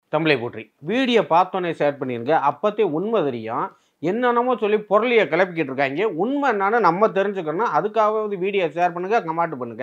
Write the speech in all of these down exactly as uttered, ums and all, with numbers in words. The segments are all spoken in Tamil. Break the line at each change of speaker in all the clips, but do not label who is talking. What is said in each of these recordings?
தமிழை போற்றி வீடியோ பார்த்தோன்னே ஷேர் பண்ணிருங்க. அப்பத்தே உண்மை தெரியும். என்னென்னமோ சொல்லி பொருளியை கிளப்பிக்கிட்டு இருக்காங்க. உண்மை என்னன்னு நம்ம தெரிஞ்சுக்கணும். அதுக்காகவது வீடியோ ஷேர் பண்ணுங்க, கமெண்ட் பண்ணுங்க.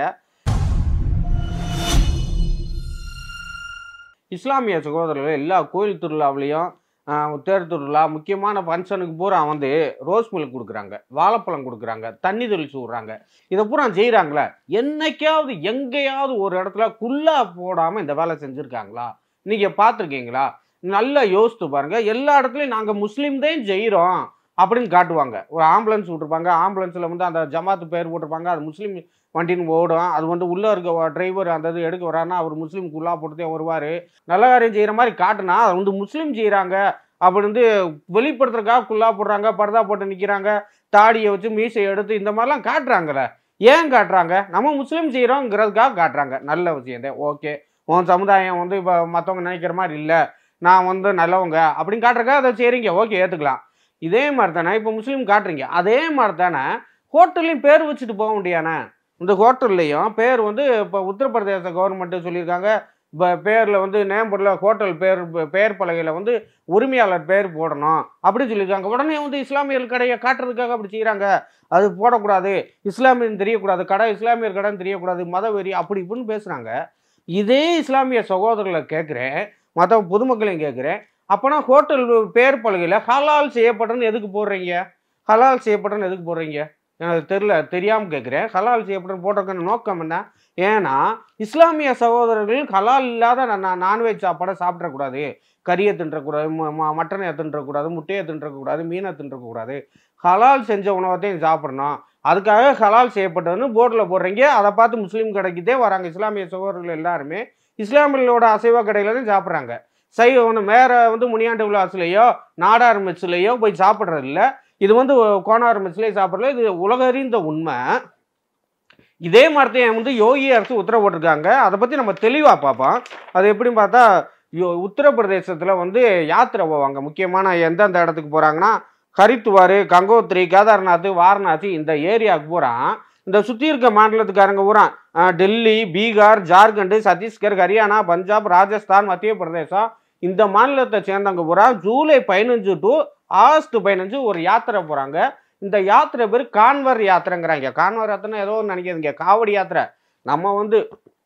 இஸ்லாமிய சகோதரர்கள் எல்லா கோயில் திருவிழாவிலையும் தேர் திருவிழா முக்கியமான ஃபங்க்ஷனுக்கு பூரா வந்து ரோஸ் மில்க் கொடுக்குறாங்க, வாழைப்பழம் கொடுக்குறாங்க, தண்ணி தெளிச்சு விட்றாங்க. இதை பூரா செய்கிறாங்களே, என்னைக்காவது எங்கேயாவது ஒரு இடத்துல குல்லா போடாமல் இந்த வேலை செஞ்சுருக்காங்களா? நீங்கள் பார்த்துருக்கீங்களா? நல்லா யோசித்து பாருங்க. எல்லா இடத்துலையும் நாங்கள் முஸ்லீம் தான் செய்கிறோம் அப்படின்னு காட்டுவாங்க. ஒரு ஆம்புலன்ஸ் விட்டுருப்பாங்க, ஆம்புலன்ஸில் வந்து அந்த ஜமாத்து பேர் போட்டிருப்பாங்க, அது முஸ்லீம் வண்டின்னு ஓடும். அது வந்து உள்ளே இருக்க டிரைவர் அந்த இது எடுக்க வரான்னா அவர் முஸ்லீம் குல்லா போட்டுதே வருவார். நல்ல காரியம் செய்கிற மாதிரி காட்டுனா அது வந்து முஸ்லீம் செய்கிறாங்க அப்படி வந்து வெளிப்படுத்துறதுக்காக குல்லா போடுறாங்க, பர்தா போட்டு நிற்கிறாங்க, தாடியை வச்சு மீசையை எடுத்து இந்த மாதிரிலாம் காட்டுறாங்களே. ஏன் காட்டுறாங்க? நம்ம முஸ்லீம் செய்கிறோங்கிறதுக்காக காட்டுறாங்க. நல்ல விஷயம் தான், ஓகே. உன் சமுதாயம் வந்து இப்போ மற்றவங்க நினைக்கிற மாதிரி இல்லை, நான் வந்து நல்லவங்க அப்படின்னு காட்டுறக்கா அதை செய்கிறீங்க, ஓகே, ஏற்றுக்கலாம். இதே மாதிரி தானே இப்போ முஸ்லீம் காட்டுறீங்க. அதே மாதிரி தானே ஹோட்டல்லையும் பேர் வச்சுட்டு போக முடியானே. இந்த ஹோட்டல்லையும் பேர் வந்து இப்போ உத்தரப்பிரதேச கவர்மெண்ட்டு சொல்லியிருக்காங்க, இப்போ பேரில் வந்து நேம் போடல, ஹோட்டல் பேர் பெயர் பலகையில் வந்து உரிமையாளர் பேர் போடணும் அப்படின்னு சொல்லியிருக்காங்க. உடனே வந்து இஸ்லாமியர்கள் கடையை காட்டுறதுக்காக அப்படி செய்கிறாங்க. அது போடக்கூடாது, இஸ்லாமியன் தெரியக்கூடாது, கடை இஸ்லாமியர் கடைன்னு தெரியக்கூடாது, மதவெறி அப்படி இப்படின்னு பேசுகிறாங்க. இதே இஸ்லாமிய சகோதரர்களை கேட்குறேன், மற்ற பொதுமக்களையும் கேட்குறேன், அப்போனா ஹோட்டல் பேர் பலகையில் ஹலால் செய்யப்பட்டன்னு எதுக்கு போடுறீங்க? ஹலால் செய்யப்பட்டன்னு எதுக்கு போடுறீங்க? எனக்கு தெரியல, தெரியாமல் கேட்குறேன். ஹலால் செய்யப்பட்ட போட்டிருக்க நோக்கம் என்ன? ஏன்னா இஸ்லாமிய சகோதரர்கள் ஹலால் இல்லாத நான் நான்வெஜ் சாப்பாடை சாப்பிடக்கூடாது, கறியை தின்றக்கூடாது, மட்டனை தின்றக்கூடாது, முட்டையை தின்றக்கூடாது, மீனை தின்றக்கூடாது, ஹலால் செஞ்ச உணவத்தையும் சாப்பிடணும், அதுக்காக ஹலால் செய்யப்பட்டதுன்னு போர்டில் போடுறீங்க. அதை பார்த்து முஸ்லீம் கடைக்குதே வராங்க. இஸ்லாமிய சகோதரர்கள் எல்லாருமே இஸ்லாமியர்களோட அசைவ கடையில் தான் சாப்பிட்றாங்க. சைவ ஒன்று வேறு வந்து முனியாண்டு விலாஸ்லேயோ நாடார் மெஸ்லேயோ போய் சாப்பிட்றது இல்லை. இது வந்து கோனார் மெஸ்லேயே சாப்பிட்றது. இது உலக அறிந்த உண்மை. இதே மாதிரித்தையும் வந்து யோகி அரசு உத்தரவு போட்டிருக்காங்க. அதை பற்றி நம்ம தெளிவாக பார்ப்போம். அது எப்படின்னு பார்த்தா, யோ உத்தரப்பிரதேசத்தில் வந்து யாத்திரை போவாங்க. முக்கியமான எந்தெந்த இடத்துக்கு போகிறாங்கன்னா, ஹரித்துவார், கங்கோத்ரி, கேதார்நாத், வாரணாசி இந்த ஏரியாவுக்கு போகிறான். இந்த சுற்றி இருக்க மாநிலத்துக்காரங்க பூரா டெல்லி, பீகார், ஜார்க்கண்டு, சத்தீஸ்கர், ஹரியானா, பஞ்சாப், ராஜஸ்தான், மத்திய பிரதேசம் இந்த மாநிலத்தை சேர்ந்தவங்க பூரா ஜூலை பதினஞ்சு டு ஆகஸ்ட் பதினஞ்சு ஒரு யாத்திரை போகிறாங்க. இந்த யாத்திரை பேர் கான்வர் யாத்திரைங்கிறாங்க. கான்வர் யாத்திரைன்னா ஏதோ ஒன்று நினைக்கிறதுங்க, காவடி யாத்திரை. நம்ம வந்து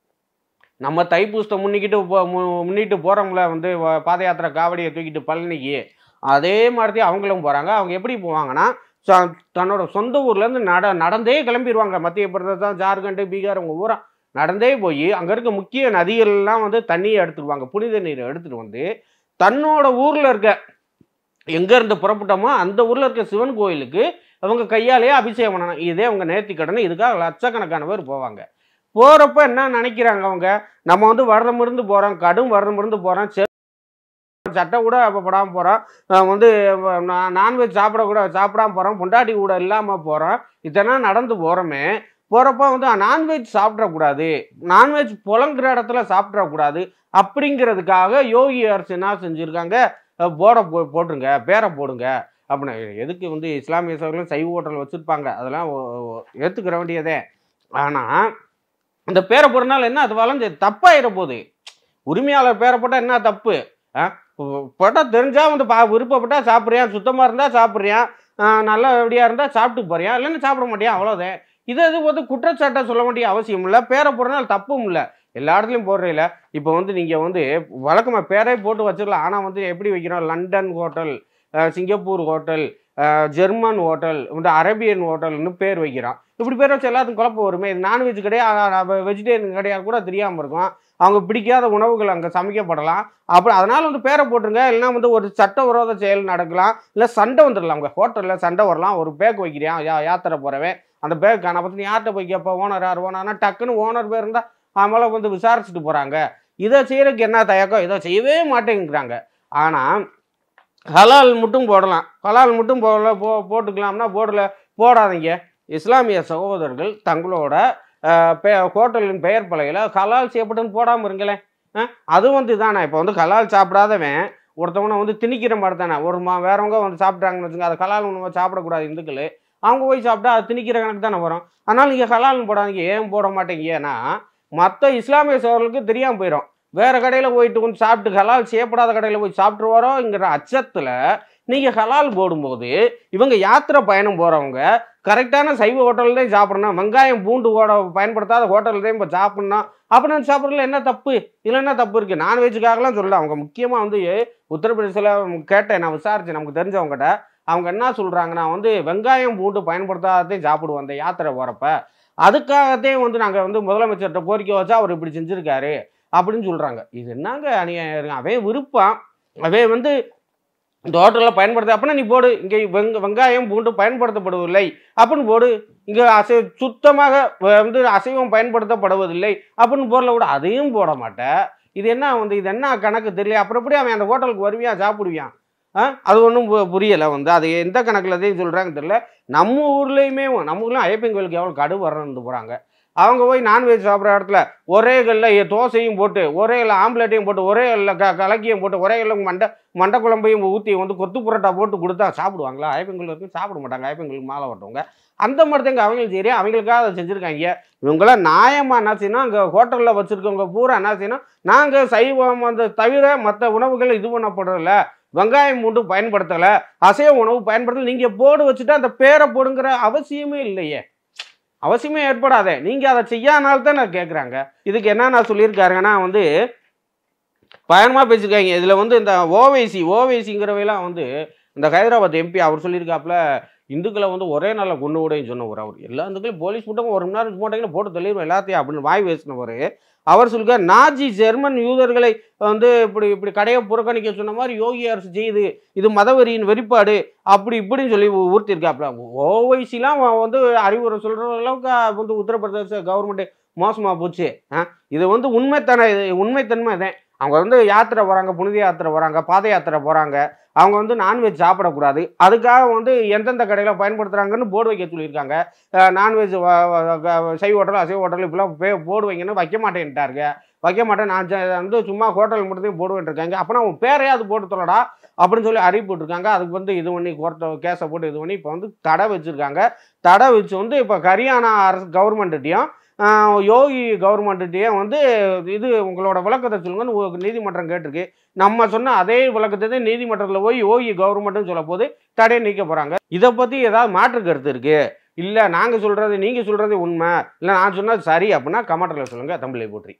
நம்ம தைப்பூசத்தை முன்னிக்கிட்டு முன்னிட்டு போகிறவங்கள வந்து பாத யாத்திரை காவடியை தூக்கிட்டு பழனிக்கு, அதே மாதிரி அவங்களும் போகிறாங்க. அவங்க எப்படி போவாங்கன்னா, தன்னோட சொந்த ஊர்லேருந்து நட நடந்தே கிளம்பிடுவாங்க. மத்திய பிரதேசம், ஜார்க்கண்டு, பீகார் அவங்க ஊரா நடந்தே போய் அங்கே இருக்க முக்கிய நதிகள்லாம் வந்து தண்ணியை எடுத்துக்குவாங்க, புனித நீரை எடுத்துகிட்டு வந்து தன்னோட ஊரில் இருக்க எங்கேருந்து புறப்பட்டோமோ அந்த ஊரில் இருக்க சிவன் கோயிலுக்கு அவங்க கையாலேயே அபிஷேகம் பண்ணணும். இதே அவங்க நேர்த்தி கடனை. இதுக்காக லட்சக்கணக்கான பேர் போவாங்க. போகிறப்ப என்ன நினைக்கிறாங்க அவங்க, நம்ம வந்து வருடம் இருந்து போகிறோம், கடும் வருடம் இருந்து போகிறோம், சட்டை கூட அப்போ படாமல் போகிறோம், வந்து நான்வெஜ் சாப்பிடக்கூட சாப்பிடாம போகிறோம், பொண்டாட்டி கூட இல்லாமல் போகிறோம், இதெல்லாம் நடந்து போகிறோமே. போகிறப்ப வந்து நான்வெஜ் சாப்பிடக்கூடாது, நான்வெஜ் புலங்குற இடத்துல சாப்பிடக்கூடாது அப்படிங்கிறதுக்காக யோகி அரசு என்ன செஞ்சுருக்காங்க, போர்டை போ போட்டுருங்க பேரை போடுங்க அப்படின்னு. எதுக்கு வந்து இஸ்லாமிய சகோதரர்கள் சைவ ஹோட்டல் வச்சுருப்பாங்க, அதெல்லாம் ஏற்றுக்கிற வேண்டியதே. ஆனால் அந்த பேரை போடுறதுனால என்ன, அது வளர்ந்து தப்பாயிட போகுது. உரிமையாளர் பேரை போட்டால் என்ன தப்பு? போட்டால் தெரிஞ்சால் வந்து பா விருப்பப்பட்டால் சாப்பிட்றியான், சுத்தமாக இருந்தால் சாப்பிட்றியான், நல்லா எப்படியா இருந்தால் சாப்பிட்டு போறியான், இல்லைன்னு சாப்பிட மாட்டியான், அவ்வளோதான். இதை இது வந்து குற்றச்சாட்டை சொல்ல வேண்டிய அவசியம் இல்லை. பேரை போடுறதுனால தப்பும் இல்லை, எல்லா இடத்துலையும் போடுறீங்கள. இப்போ வந்து நீங்கள் வந்து வழக்கமாக பேரே போட்டு வச்சிடலாம். ஆனால் வந்து எப்படி வைக்கிறோம், London hotel, Singapore hotel, German hotel, வந்து அரேபியன் ஹோட்டல்னு பேர் வைக்கிறான். இப்படி பேர் வச்சு எல்லாத்துக்கும் குழப்பம் வருமே. இது நான்வெஜ் கிடையாது, வெஜிடேரியன் கிடையாது கூட தெரியாமல் இருக்கும். அவங்க பிடிக்காத உணவுகள் அங்கே சமைக்கப்படலாம். அப்படி அதனால் வந்து பேரை போட்டுருங்க. இல்லைனா வந்து ஒரு சட்டவிரோத செயல் நடக்கலாம், இல்லை சண்டை வந்துடலாம். அவங்க ஹோட்டலில் சண்டை வரலாம். ஒரு பேக் வைக்கிறான் யா யாத்திரை போகிறவன், அந்த பேக் நான் பற்றி யார்கிட்ட போய் கேட்பா, ஓனர் யார் ஓனர்னா டக்குன்னு ஓனர் பேர் இருந்தால் அவங்கள வந்து விசாரிச்சுட்டு போகிறாங்க. இதை செய்கிறதுக்கு என்ன தயக்கம், இதை செய்யவே மாட்டேங்கிறாங்க. ஆனால் ஹலால் மட்டும் போடலாம், ஹலால் மட்டும் போடல போ போட்டுக்கலாம்னா போடல போடாதீங்க. இஸ்லாமிய சகோதரர்கள் தங்களோட பே ஹோட்டலின் பெயர் பலகையில் ஹலால் செய்யப்பட்டுன்னு போடாமல் இருங்களேன். அது வந்து தானே இப்போ வந்து ஹலால் சாப்பிடாதவன் ஒருத்தவனை வந்து திணிக்கிற மாதிரி தானே. ஒரு மா வேறவங்க வந்து சாப்பிட்றாங்கன்னு வச்சுங்க, அது ஹலால் உணவை சாப்பிடக்கூடாது இந்துக்கள், அவங்க போய் சாப்பிட்டா அது திணிக்கிற கணக்கு தானே வரும். அதனால் நீங்கள் ஹலால்னு போடாதீங்க. ஏன் போட மாட்டேங்க? ஏன்னா மற்ற இஸ்லாமிய சகோதரர்களுக்கு தெரியாமல் போயிடும். வேற கடையில் போயிட்டு கொஞ்சம் சாப்பிட்டு ஹலால் செய்யப்படாத கடையில் போய் சாப்பிட்ருவாரோங்கிற அச்சத்தில் நீங்கள் ஹலால் போடும்போது இவங்க யாத்திரை பயணம் போகிறவங்க கரெக்டான சைவ ஹோட்டல் தான் சாப்பிடணும், வெங்காயம் பூண்டு கூட பயன்படுத்தாத ஹோட்டல் தான் இப்போ சாப்பிட்ணும் அப்படின்னு சாப்பிட்றதுல என்ன தப்பு? இதில் என்ன தப்பு இருக்குது? நான்வெஜ்ஜுக்காகலாம் சொல்லல. அவங்க முக்கியமாக வந்து உத்தரப்பிரதேசில் கேட்டேன், நான் விசாரிச்சேன் நமக்கு தெரிஞ்சவங்ககிட்ட. அவங்க என்ன சொல்கிறாங்கன்னா வந்து வெங்காயம் பூண்டு பயன்படுத்தாததையும் சாப்பிடுவோம் அந்த யாத்திரை போகிறப்ப. அதுக்காகத்தே வந்து நாங்கள் வந்து முதலமைச்சர்கிட்ட கோரிக்கை வச்சா அவர் இப்படி செஞ்சுருக்காரு அப்படின்னு சொல்கிறாங்க. இது என்னங்க அநியாயம்? அவன் விருப்பம், அவன் வந்து இந்த ஹோட்டலில் பயன்படுத்த அப்படின்னா நீ போடு, இங்கே வெங்க வெங்காயம் பூண்டு பயன்படுத்தப்படுவதில்லை அப்படின்னு போடு. இங்கே அசை சுத்தமாக வந்து அசைவம் பயன்படுத்தப்படுவதில்லை அப்படின்னு போடல கூட, அதையும் போட மாட்டேன். இது என்ன வந்து இது என்ன கணக்கு தெரியல. அப்புறம் எப்படி அவன் அந்த ஹோட்டலுக்கு வருவியான் சாப்பிடுவியான்? ஆ அது ஒன்றும் புரியலை வந்து. அது எந்த கணக்கில் அதையும் சொல்கிறாங்க தெரியல. நம்ம ஊர்லேயுமே நம்ம ஊர்லேயும் ஐயப்பன் கோயிலுக்கு எவ்வளோ கடு வரணுன்னு போகிறாங்க. அவங்க போய் நான்வெஜ் சாப்பிட்ற இடத்துல ஒரே கல்லில் தோசையும் போட்டு, ஒரே கல்ல ஆம்லேட்டையும் போட்டு, ஒரே கல்ல க கலக்கியும் போட்டு, ஒரே கல்ல மண்டை மண்டை குழம்பையும் ஊற்றி வந்து கொத்து புரோட்டா போட்டு கொடுத்தா சாப்பிடுவாங்களா? ஐயப்பன் கோயில் வரைக்கும் சாப்பிட மாட்டாங்க. ஐயப்பன் கோயிலுக்கு மாலை ஓட்டவங்க அந்த மாதிரி தாங்க அவங்களும் சரி, அவங்களுக்காக அதை செஞ்சுருக்காங்க. இவங்களாம் நியாயமாக என்ன செய்யணும், அங்கே ஹோட்டலில் வச்சுருக்கவங்க பூரா என்ன செய்யணும், நாங்கள் சைவம் வந்து தவிர மற்ற உணவுகள் இது பண்ணப்படுறதில்ல, வெங்காயம் மூண்டு பயன்படுத்தலை, அசைவ உணவு பயன்படுத்தலை, நீங்கள் போர்டு வச்சுட்டு அந்த பேரை போடுங்கிற அவசியமே இல்லையே, அவசியமே ஏற்படாதே. நீங்கள் அதை செய்யாதனால்தான் நான் கேட்குறாங்க. இதுக்கு என்ன நான் சொல்லியிருக்காருங்கன்னா வந்து பயணமாக பேசியிருக்காங்க. இதில் வந்து இந்த ஓவைசி ஓவைசிங்கிறவையெல்லாம் வந்து இந்த ஹைதராபாத் எம்பி அவர் சொல்லியிருக்காப்புல, இந்துக்களை வந்து ஒரே நாளில் கொண்டு விடையும் சொன்னவர். அவர் எல்லா இந்துக்களையும் போலீஸ் போட்டவங்க ஒரு மணி நேரம் போட்டாங்கன்னா போட்டு தெளிவு எல்லாத்தையும் அப்படின்னு வாய் பேசினவர். அவர் சொல்லிருக்கார், நாஜி ஜெர்மன் யூதர்களை வந்து இப்படி இப்படி கடையை புறக்கணிக்க சொன்ன மாதிரி யோகி அரசு செய்யுது, இது மதவெறியின் வெளிப்பாடு அப்படி இப்படின்னு சொல்லி ஊர்த்திருக்காப்புல. ஓவைசிலாம் வந்து அறிவுரை சொல்கிற அளவுக்கு வந்து உத்தரப்பிரதேச கவர்மெண்ட் மோசமாக போச்சு. இது வந்து உண்மைத்தன உண்மைத்தன்மை தான். அவங்க வந்து யாத்திரை போகிறாங்க, புனித யாத்திரை போகிறாங்க, பாத யாத்திரை போகிறாங்க, அவங்க வந்து நான்வெஜ் சாப்பிடக்கூடாது, அதுக்காக வந்து எந்தெந்த கடையில் பயன்படுத்துகிறாங்கன்னு போர்டு வைக்க சொல்லியிருக்காங்க. நான்வெஜ் சைவ ஹோட்டல் அசைவ ஹோட்டல் இப்படிலாம் பே போர்டு வைங்கன்னு வைக்க மாட்டேன்ட்டாருங்க. வைக்க மாட்டேன், நான் வந்து சும்மா ஹோட்டல் மட்டும் போர்டு வந்துருக்காங்க, அப்போனா உன் பேரையாவது போட்டு சொல்லடா அப்படின்னு சொல்லி அறிவிப்பு விட்டுருக்காங்க. அதுக்கு வந்து இது பண்ணி கோர்ட்டை கேஸை போட்டு இது பண்ணி இப்போ வந்து தடை வச்சுருக்காங்க. தடை வச்சு வந்து இப்போ ஹரியானா அரசு கவர்மெண்ட்டையும் யோகி கவர்மெண்ட்டையும் வந்து இது உங்களோட விளக்கத்தை சொல்லுங்கன்னு நீதிமன்றம் கேட்டிருக்கு. நம்ம சொன்ன அதே விளக்கத்தை நீதிமன்றத்தில் போய் யோகி கவர்மெண்ட்னு சொல்ல போது தடையை நீக்க போகிறாங்க. இதை பற்றி ஏதாவது மாற்று கருத்து இருக்குது, இல்லை நாங்கள் சொல்கிறது நீங்கள் சொல்கிறது உண்மை, இல்லை நான் சொன்னது சரி அப்படின்னா கமெண்ட்டில் சொல்லுங்கள். தமிழை போற்றி.